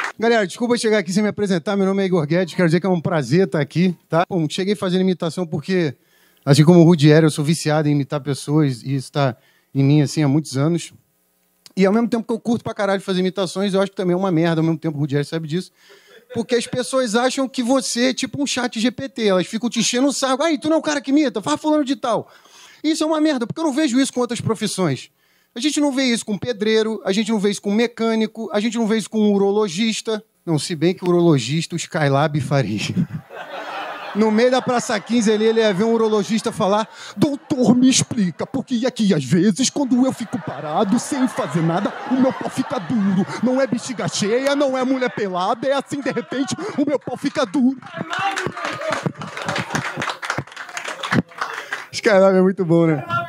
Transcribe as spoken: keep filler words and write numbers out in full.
Galera, desculpa chegar aqui sem me apresentar. Meu nome é Igor Guedes. Quero dizer que é um prazer estar aqui, tá? Bom, cheguei fazendo imitação porque, assim como o Rudiero, eu sou viciado em imitar pessoas e isso está em mim, assim, há muitos anos. E ao mesmo tempo que eu curto pra caralho fazer imitações, eu acho que também é uma merda, ao mesmo tempo o Rudiero sabe disso. Porque as pessoas acham que você é tipo um chat G P T. Elas ficam te enchendo o saco. Aí, tu não é o cara que imita? Faz fulano de tal. Isso é uma merda, porque eu não vejo isso com outras profissões. A gente não vê isso com pedreiro, a gente não vê isso com mecânico, a gente não vê isso com urologista. Não, se bem que o urologista, o Skylab faria. No meio da Praça quinze ali, ele ia ver um urologista falar: doutor, me explica, porque aqui, às vezes, quando eu fico parado, sem fazer nada, o meu pau fica duro. Não é bexiga cheia, não é mulher pelada, é assim, de repente, o meu pau fica duro. Skylab é muito bom, né?